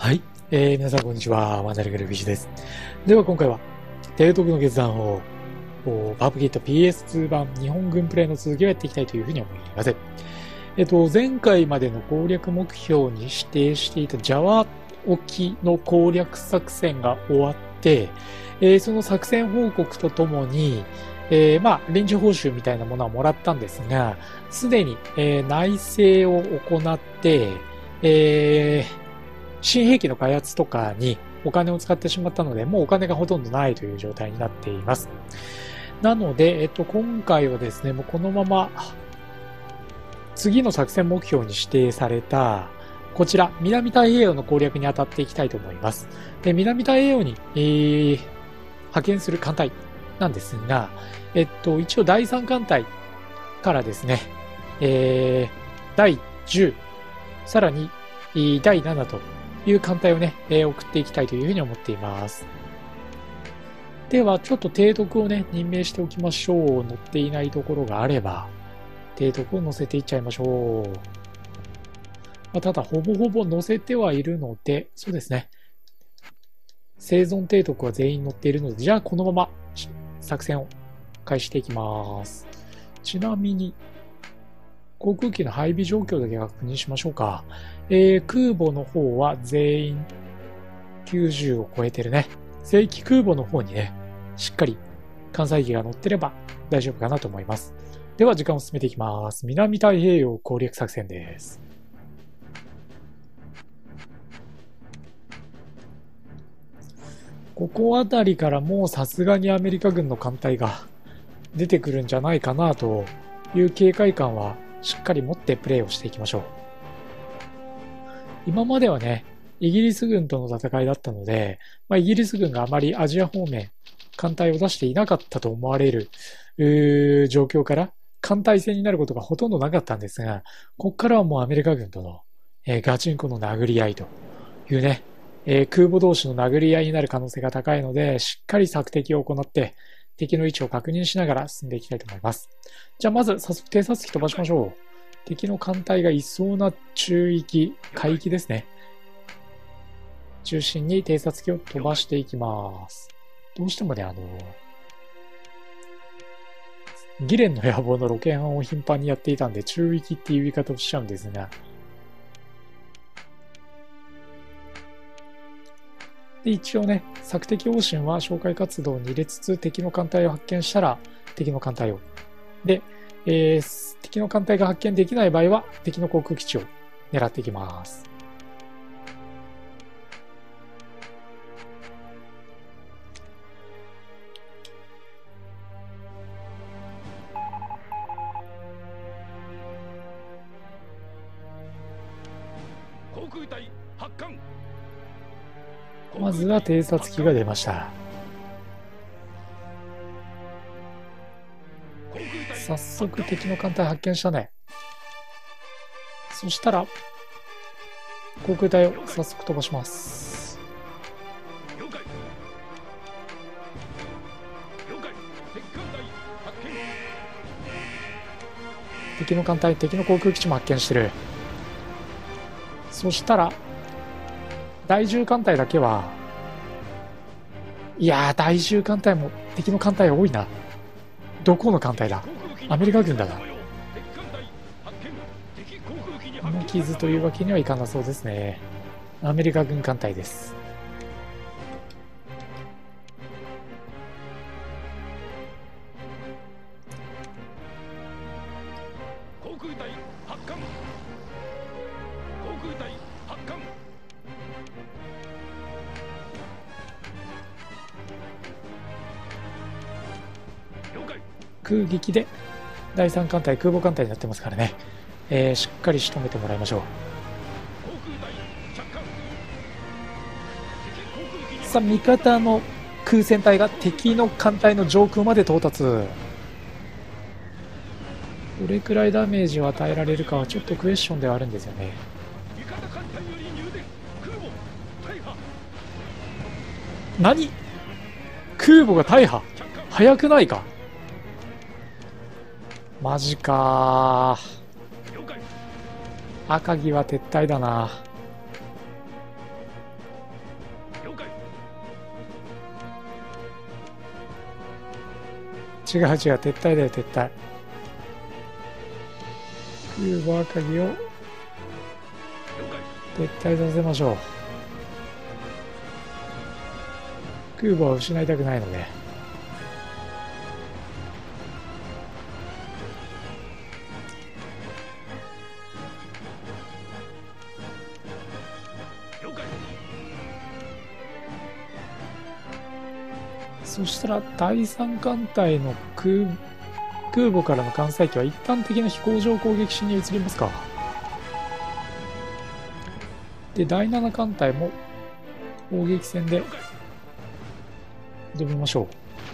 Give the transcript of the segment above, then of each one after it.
はい。皆さんこんにちは。ワンダルグルビジです。では今回は、提督の決断を、パブキット PS2 版日本軍プレイの続きをやっていきたいというふうに思います。前回までの攻略目標に指定していたジャワ沖の攻略作戦が終わって、その作戦報告とともに、臨時報酬みたいなものはもらったんですが、すでに、内政を行って、新兵器の開発とかにお金を使ってしまったので、もうお金がほとんどないという状態になっています。なので、今回はですね、もうこのまま、次の作戦目標に指定された、こちら、南太平洋の攻略に当たっていきたいと思います。で、南太平洋に、派遣する艦隊なんですが、一応第3艦隊からですね、第10、さらに第7という艦隊をね、送っていきたいというふうに思っています。では、ちょっと提督をね、任命しておきましょう。載っていないところがあれば、提督を載せていっちゃいましょう。ただ、ほぼほぼ載せてはいるので、そうですね。生存提督は全員載っているので、じゃあこのまま作戦を開始していきます。ちなみに、航空機の配備状況だけ確認しましょうか。空母の方は全員90を超えてるね。正規空母の方にね、しっかり艦載機が乗ってれば大丈夫かなと思います。では時間を進めていきます。南太平洋攻略作戦です。ここあたりからもうさすがにアメリカ軍の艦隊が出てくるんじゃないかなという警戒感はしっかり持ってプレイをしていきましょう。今まではね、イギリス軍との戦いだったので、イギリス軍があまりアジア方面、艦隊を出していなかったと思われる状況から、艦隊戦になることがほとんどなかったんですが、ここからはもうアメリカ軍との、ガチンコの殴り合いというね、空母同士の殴り合いになる可能性が高いので、しっかり索敵を行って、敵の位置を確認しながら進んでいきたいと思います。じゃあまず早速偵察機飛ばしましょう。敵の艦隊がいそうな中域、海域ですね。中心に偵察機を飛ばしていきます。どうしてもね、ギレンの野望のロケハンを頻繁にやっていたんで、中域っていう言い方をしちゃうんですが、で一応ね、索敵方針は哨戒活動に入れつつ、敵の艦隊を発見したら、敵の艦隊を。で、敵の艦隊が発見できない場合は、敵の航空基地を狙っていきます。 航空隊発艦。 まずは偵察機が出ました。早速敵の艦隊発見したね。そしたら航空隊を早速飛ばします。 了解。了解。敵艦隊発見。 敵の艦隊、敵の航空基地も発見してる。そしたら第10艦隊だけは、いやー、第10艦隊も敵の艦隊多いな。どこの艦隊だ？アメリカ軍だな。無傷というわけにはいかなそうですね。アメリカ軍艦隊です。 航空隊発艦。航空隊発艦。了解。 空撃で第3艦隊、空母艦隊になってますからね。しっかり仕留めてもらいましょう。さあ、味方の空戦隊が敵の艦隊の上空まで到達。どれくらいダメージを与えられるかはちょっとクエスチョンではあるんですよね。何？空母が大破？早くないか？マジかー。赤城は撤退だな。 違う違う、撤退だよ、撤退。空母赤城を了解。 撤退させましょう。空母は失いたくないので。 了解。 そしたら第三艦隊の空母からの艦載機は一旦的な飛行場攻撃しに移りますか。で、第7艦隊も砲撃戦で了解。 挑みましょ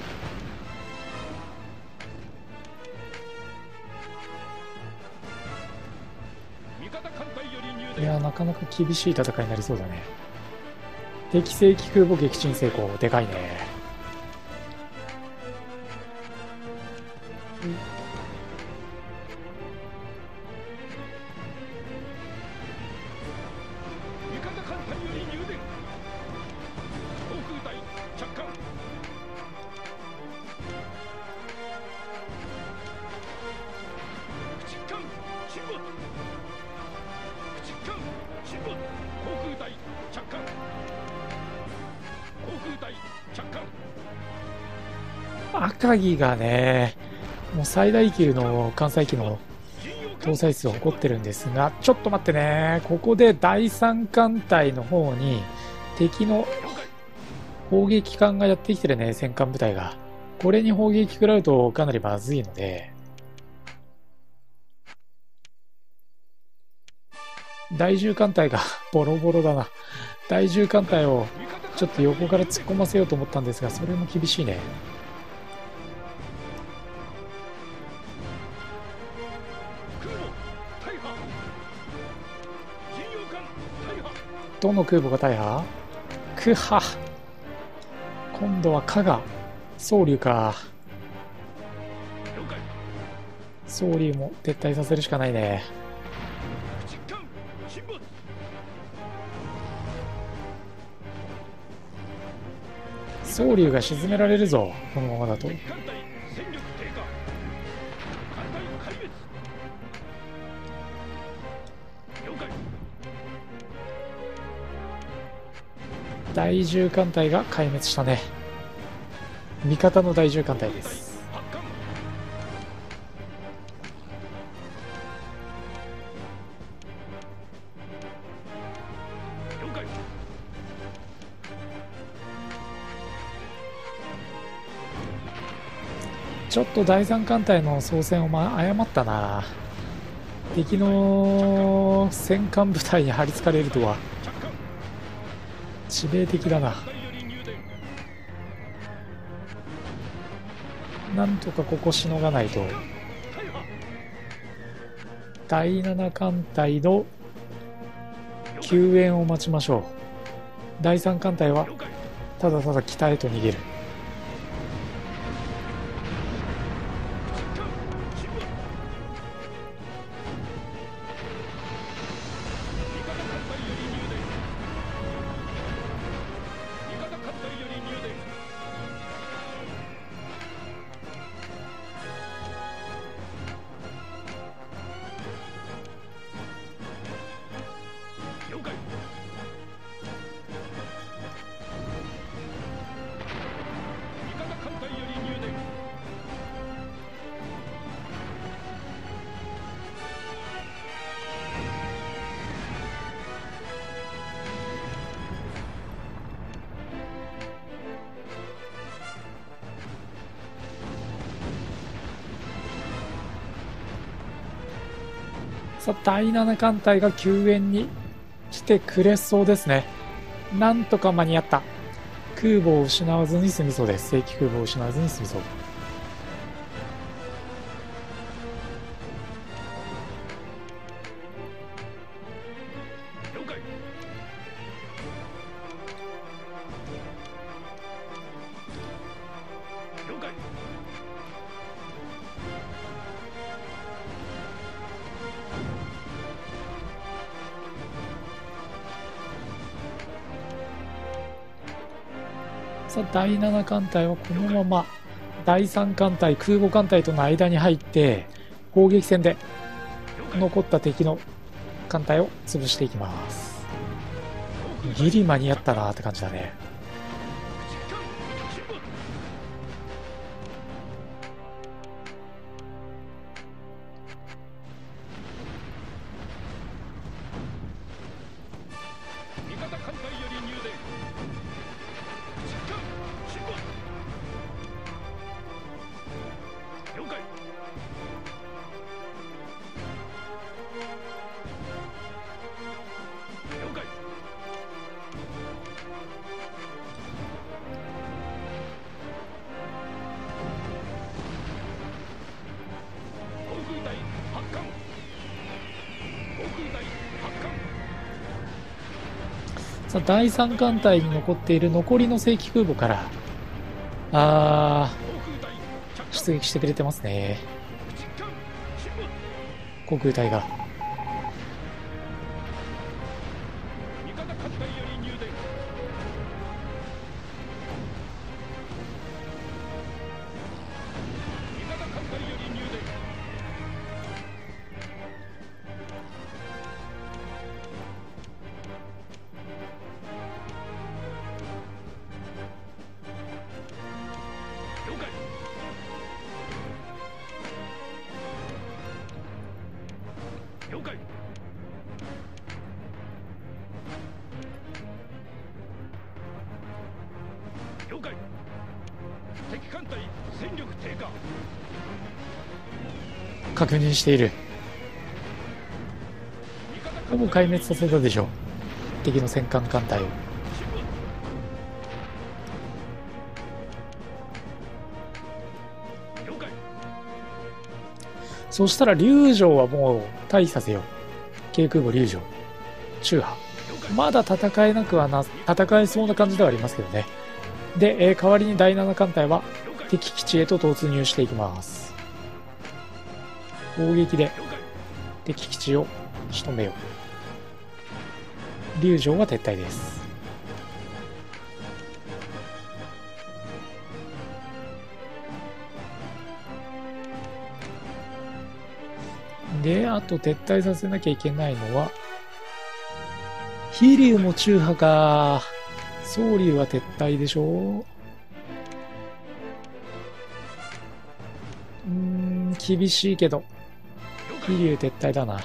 味方艦隊より入う。 電。 いや、なかなか厳しい戦いになりそうだね。敵正規空母撃沈成功。でかいね。 味方艦隊より入電。航空隊着艦。駆逐艦沈没。駆逐艦沈没。航空隊着艦。航空隊着艦。 赤城がね、もう最大級の艦載機の搭載数を誇ってるんですが、ちょっと待ってね、ここで第三艦隊の方に敵の砲撃艦がやってきてるね、戦艦部隊が。これに砲撃食らうとかなりまずいので、第10艦隊がボロボロだな。第10艦隊をちょっと横から突っ込ませようと思ったんですが、それも厳しいね。 空母大破。巡洋艦大破。 どの空母が大破？クハ。今度は加賀。宗龍か。 了解。 宗龍も撤退させるしかないね。 駆逐艦沈没。 宗龍が沈められるぞ、このままだと。 敵艦隊戦力低下。艦隊壊滅。了解。 第10艦隊が壊滅したね。味方の第10艦隊です。 発艦。了解。 ちょっと第3艦隊の操船を誤ったな。敵の戦艦部隊に張り付かれるとは着艦。 致命的だな。 艦隊より入電。 なんとかここしのがないと。 大破。 第7艦隊の救援を待ちましょう。第3艦隊は了解。 ただただ北へと逃げる。 艦沈没。味方艦隊より入電。味方艦隊より入電。了解。味方艦隊より入電。 さあ、第7艦隊が救援に来てくれそうですね。なんとか間に合った。空母を失わずに済みそうです。正規空母を失わずに済みそう。 了解。了解。 さあ、第7艦隊はこのまま第3艦隊空母艦隊との間に入って砲撃戦で残った敵の艦隊を潰していきます。ギリ間に合ったなーって感じだね。さあ第3艦隊に残っている残りの正規空母から出撃してくれてますね。航空隊が確認している。ほぼ壊滅させたでしょう、敵の戦艦艦隊を。そしたら龍城はもう退避させよう。軽空母龍城中波まだ戦えなくは戦えそうな感じではありますけどね。で、代わりに第7艦隊は敵基地へと突入していきます。砲撃で敵基地を仕留めよう。龍城は撤退です。で、あと撤退させなきゃいけないのは飛龍も中波か。蒼龍は撤退でしょ。厳しいけど飛龍撤退だな。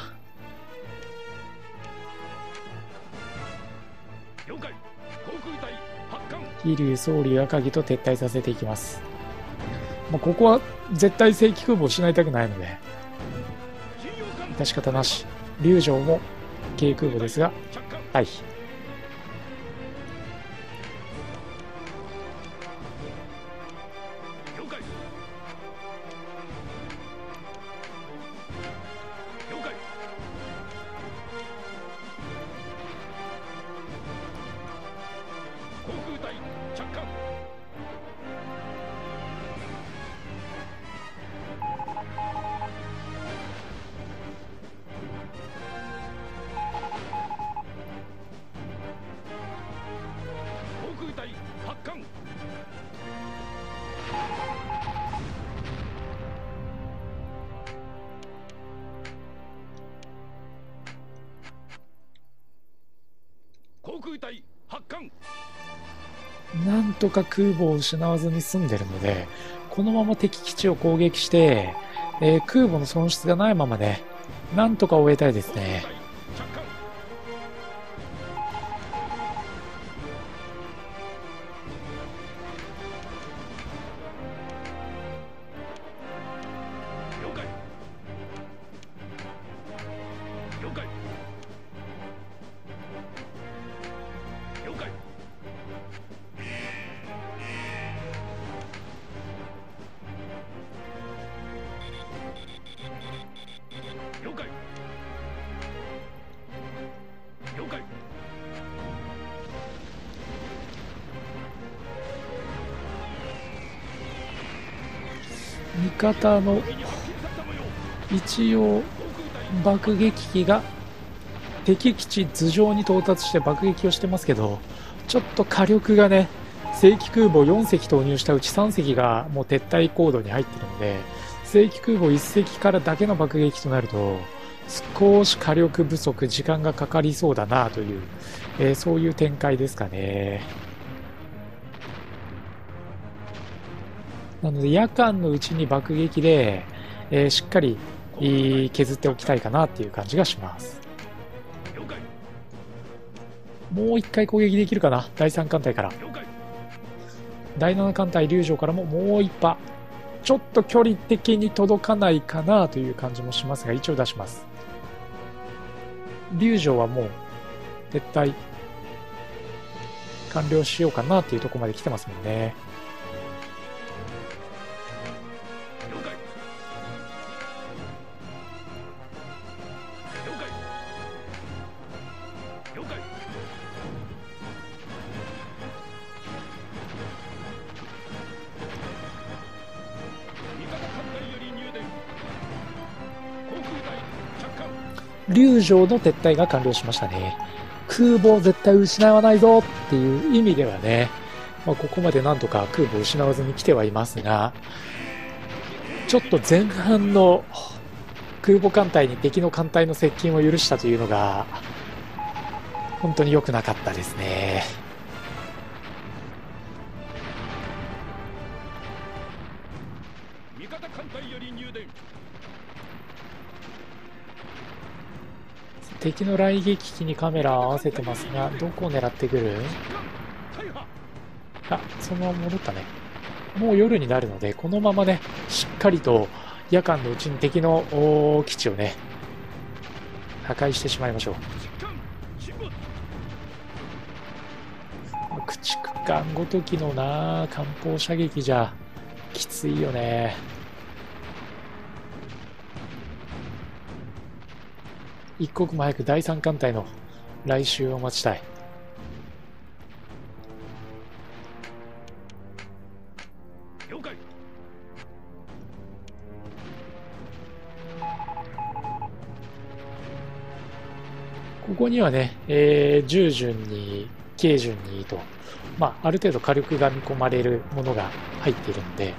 飛龍、蒼龍、赤城と撤退させていきます。ここは絶対正規空母を失いたくないので致し方なし。龍城も軽空母ですが退避。なんとか空母を失わずに済んでるので、このまま敵基地を攻撃して、空母の損失がないままね、なんとか終えたいですね。味方の一応爆撃機が敵基地頭上に到達して爆撃をしてますけど、ちょっと火力がね正規空母4隻投入したうち3隻がもう撤退行動に入っているので、正規空母1隻からだけの爆撃となると少し火力不足、時間がかかりそうだなという、そういう展開ですかね。なので夜間のうちに爆撃で、しっかり削っておきたいかなっていう感じがします。もう一回攻撃できるかな。第3艦隊から、第7艦隊龍城からももう一波、ちょっと距離的に届かないかなという感じもしますが、一応出します。龍城はもう撤退完了しようかなっていうところまで来てますもんね。龍城の撤退が完了しましたね。空母を絶対失わないぞっていう意味ではね、ここまでなんとか空母を失わずに来てはいますが、ちょっと前半の空母艦隊に敵の艦隊の接近を許したというのが本当に良くなかったですね。味方艦隊より入電。敵の雷撃機にカメラを合わせてますが、どこを狙ってくる？あ、そのまま戻ったね。もう夜になるので、このままね、しっかりと夜間のうちに敵の基地をね、破壊してしまいましょう。駆逐艦ごときのな、艦砲射撃じゃきついよね。一刻も早く第3艦隊の来襲を待ちたい。了解。ここにはね、10順に軽順にと、ある程度火力が見込まれるものが入っているので、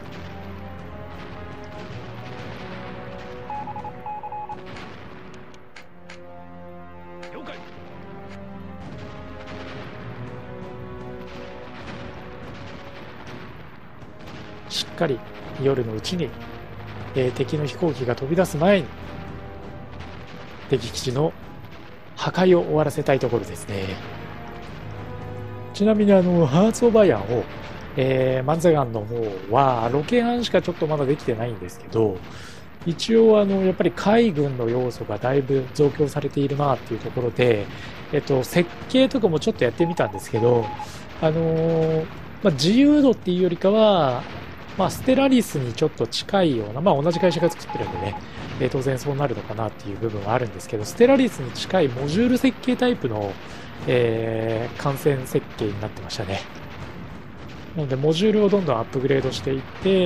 しっかり夜のうちに、敵の飛行機が飛び出す前に敵基地の破壊を終わらせたいところですね。ちなみにハーツ・オブ・アイアンを、マンザガンの方はロケハンしかちょっとまだできてないんですけど、一応やっぱり海軍の要素がだいぶ増強されているなっていうところで、設計とかもちょっとやってみたんですけど、自由度っていうよりかは、ステラリスにちょっと近いような、同じ会社が作ってるんでね、当然そうなるのかなっていう部分はあるんですけど、ステラリスに近いモジュール設計タイプの、艦船設計になってましたね。なので、モジュールをどんどんアップグレードしていって、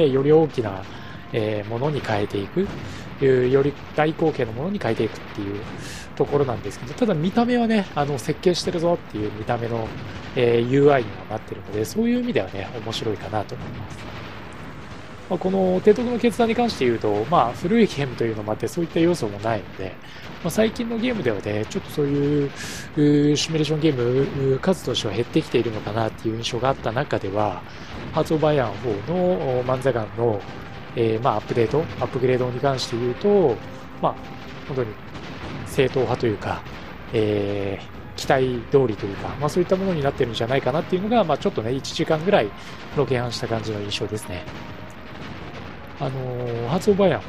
より大きな、ものに変えていく、より大口径のものに変えていくっていうところなんですけど、ただ見た目はね、設計してるぞっていう見た目の、UI にはなってるので、そういう意味ではね、面白いかなと思います。この提督の決断に関して言うと、古いゲームというのもあってそういった要素もないので、最近のゲームではね、ちょっとそういうシミュレーションゲーム数としては減ってきているのかなっていう印象があった中では、ハーツ・オブ・アイアン4のマンザガンの、アップデート、アップグレードに関して言うと、本当に正統派というか、期待通りというか、そういったものになってるんじゃないかなっていうのが、ちょっとね、1時間ぐらいロケハンした感じの印象ですね。ハーツ・オブ・アイアン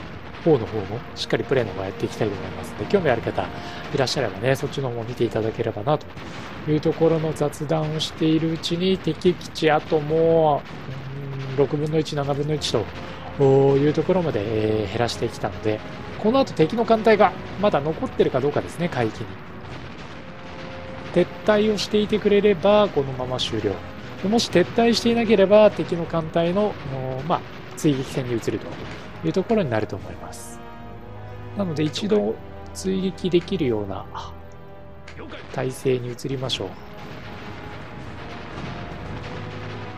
4の方もしっかりプレイの方がやっていきたいと思いますので、興味ある方いらっしゃればね、そっちの方も見ていただければなというところの雑談をしているうちに、敵基地あともう6分の1、7分の1というところまで減らしてきたので、この後敵の艦隊がまだ残ってるかどうかですね、海域に。撤退をしていてくれればこのまま終了。もし撤退していなければ敵の艦隊の追撃戦に移るというところになると思います。なので一度追撃できるような体制に移りましょう。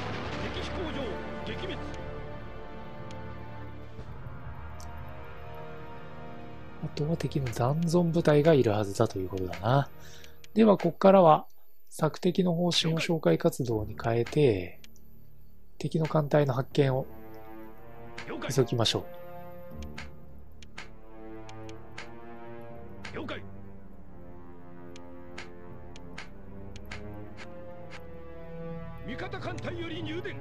とは敵の残存部隊がいるはずだということだな。では、ここからは、索敵の方針を紹介活動に変えて、敵の艦隊の発見を急ぎましょう。了解。味方艦隊より入電。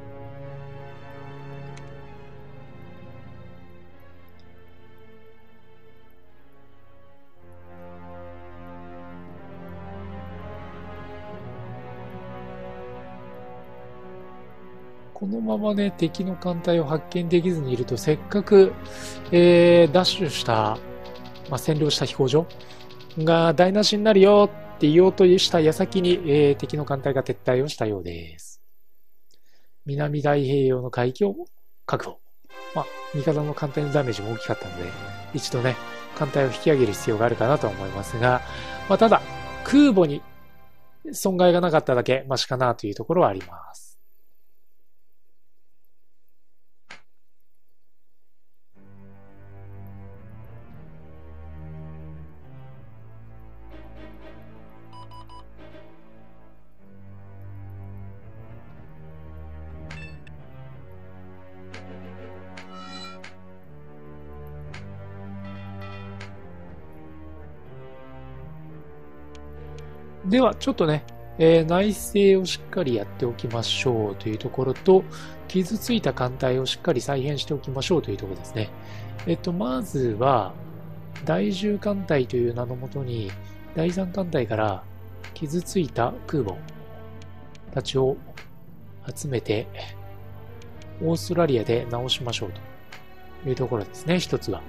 このままね、敵の艦隊を発見できずにいると、せっかく、ダッシュした、占領した飛行場が台無しになるよって言おうとした矢先に、敵の艦隊が撤退をしたようです。南太平洋の海域を確保。味方の艦隊のダメージも大きかったので、一度ね、艦隊を引き上げる必要があるかなとは思いますが、ただ、空母に損害がなかっただけマシかなというところはあります。では、ちょっとね、内政をしっかりやっておきましょうというところと、傷ついた艦隊をしっかり再編しておきましょうというところですね。まずは、第10艦隊という名のもとに、第3艦隊から傷ついた空母たちを集めて、オーストラリアで直しましょうというところですね、一つは。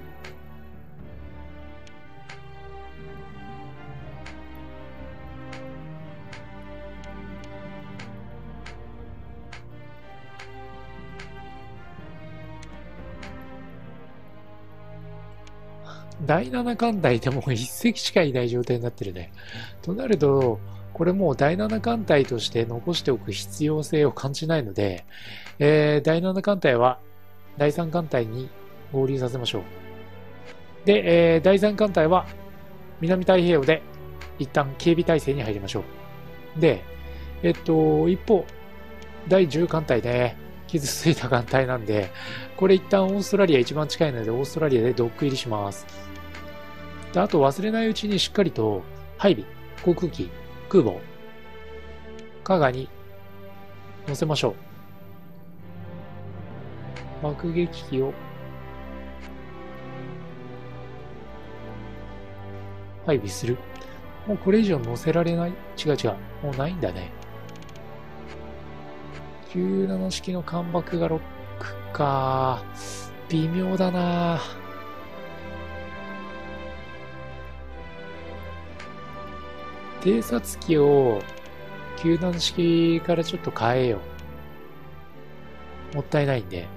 第7艦隊でも1隻しかいない状態になってるね。となると、これもう第7艦隊として残しておく必要性を感じないので、第7艦隊は第3艦隊に合流させましょう。で、第3艦隊は南太平洋で一旦警備態勢に入りましょう。で、一方、第10艦隊ね、傷ついた艦隊なんで、これ一旦オーストラリア一番近いので、オーストラリアでドック入りします。で、あと忘れないうちにしっかりと配備、航空機、空母、加賀に乗せましょう。爆撃機を配備する。もうこれ以上乗せられない？違う違う。もうないんだね。97式の艦爆がロックか。微妙だな。偵察機を97式からちょっと変えよう。もったいないんで。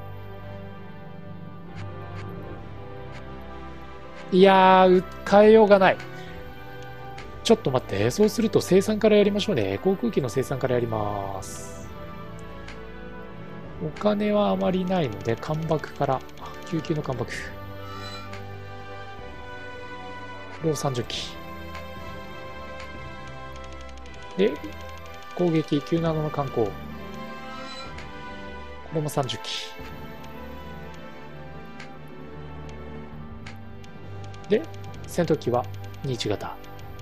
いやー、変えようがない。ちょっと待って。そうすると生産からやりましょうね。航空機の生産からやります。お金はあまりないので、艦爆から、救急の艦爆。これを30機。で、攻撃97の艦砲。これも30機。で、戦闘機は21型。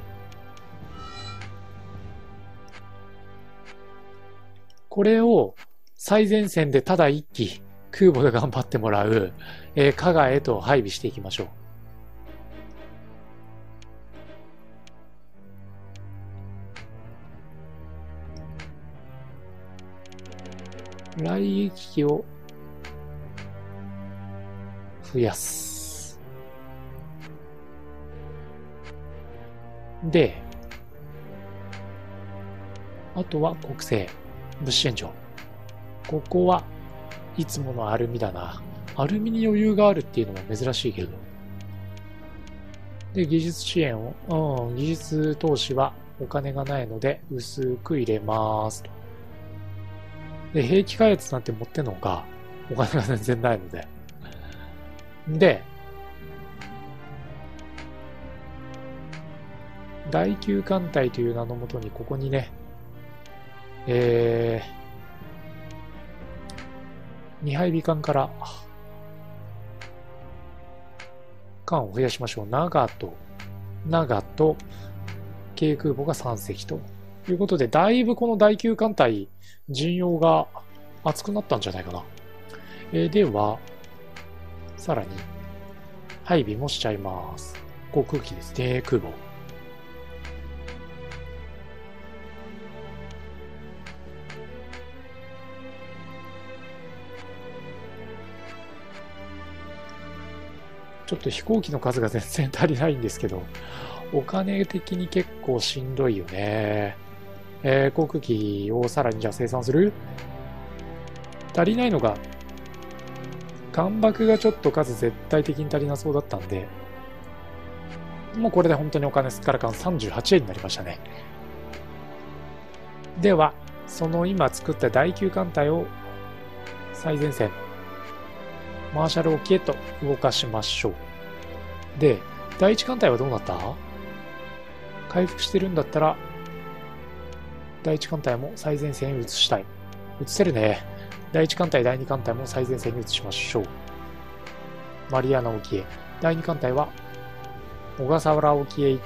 これを最前線でただ1機空母で頑張ってもらう、加賀へと配備していきましょう。雷撃機を増やす。で、あとは国政、物資援助。ここはいつものアルミだな。アルミに余裕があるっていうのも珍しいけど。で、技術支援を、技術投資はお金がないので薄く入れますと。で、兵器開発なんて持ってんのか、お金が全然ないので。で、 第9艦隊という名のもとに、ここにね、2配備艦から艦を増やしましょう。長と軽空母が3隻ということで、だいぶこの第9艦隊陣容が厚くなったんじゃないかな。ではさらに配備もしちゃいます。航空機ですね。空母ちょっと飛行機の数が全然足りないんですけど、お金的に結構しんどいよね。航空機をさらにじゃあ生産する？足りないのが、艦爆がちょっと数絶対的に足りなそうだったんで、もうこれで本当にお金すっからかん38円になりましたね。では、その今作った第9艦隊を最前線、マーシャル沖へと動かしましょう。で、第1艦隊はどうなった？回復してるんだったら、第1艦隊も最前線へ移したい。移せるね。第1艦隊、第2艦隊も最前線に移しましょう。マリアナ沖へ。第2艦隊は小笠原沖へ行って、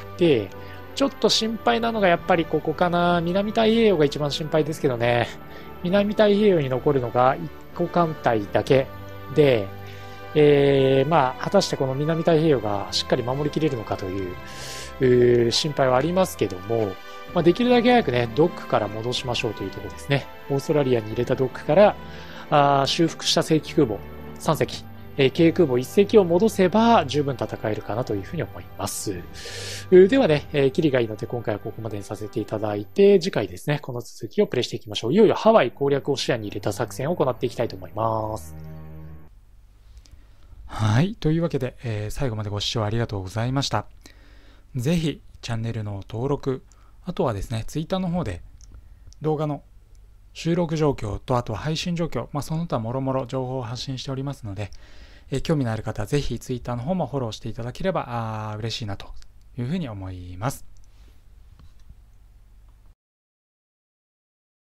ちょっと心配なのがやっぱりここかな。南太平洋が一番心配ですけどね。南太平洋に残るのが1個艦隊だけで、まあ、果たしてこの南太平洋がしっかり守りきれるのかという心配はありますけども、まあ、できるだけ早くね、ドックから戻しましょうというところですね。オーストラリアに入れたドックから修復した正規空母3隻、軽空母1隻を戻せば十分戦えるかなというふうに思います。ではね、キリがいいので今回はここまでにさせていただいて、次回ですね、この続きをプレイしていきましょう。いよいよハワイ攻略を視野に入れた作戦を行っていきたいと思います。はい。というわけで、最後までご視聴ありがとうございました。ぜひ、チャンネルの登録、あとはですね、ツイッターの方で動画の収録状況と、あとは配信状況、その他もろもろ情報を発信しておりますので、興味のある方はぜひツイッターの方もフォローしていただければ嬉しいなというふうに思います。